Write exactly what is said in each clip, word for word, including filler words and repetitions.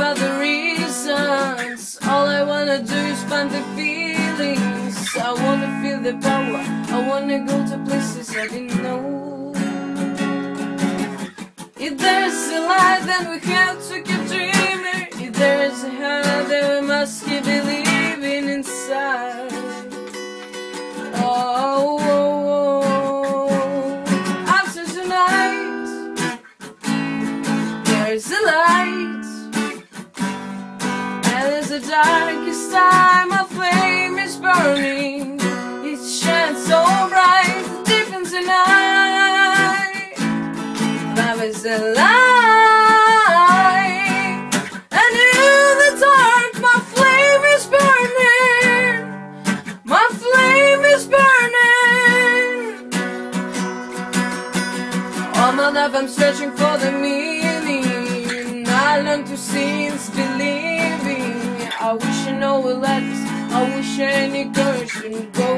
about the reasons. All I wanna do is find the feelings. I wanna feel the power. I wanna go to places I didn't know. If there's a light, then we have to keep dreaming. If there's a hell, then we must keep believing inside. Oh, oh, oh. After tonight, there's a light, and it's the darkest time. A flame is burning. It shines so bright deep in the night. Love is a light, and in the dark, my flame is burning. My flame is burning. All my life I'm searching for the meaning. I learned to see it's believing. I wish I know it lets. I wish any girl should go.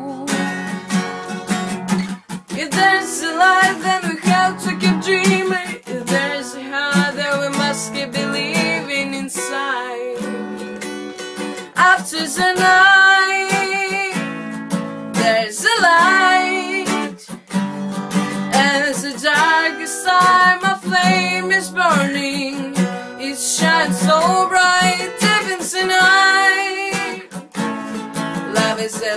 If there's a light, then we have to keep dreaming. If there's a heart, then we must keep believing inside. After the night, there's a light, and it's the darkest time. My flame is burning. It shines so bright deep in the night. Love is a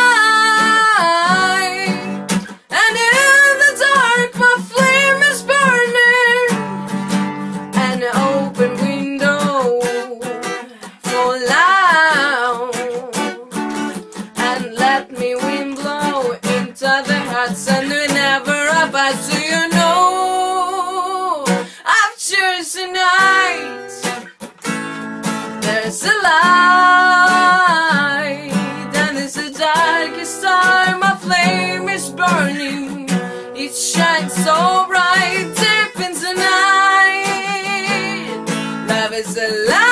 light, and in the dark, my flame is burning. An open window for loud, and let me wind blow into the hearts, and whenever I pass, do you know? After the night, there's a light, and it's the darkest time. My flame is burning. It shines so bright deep in the night. Love is a light.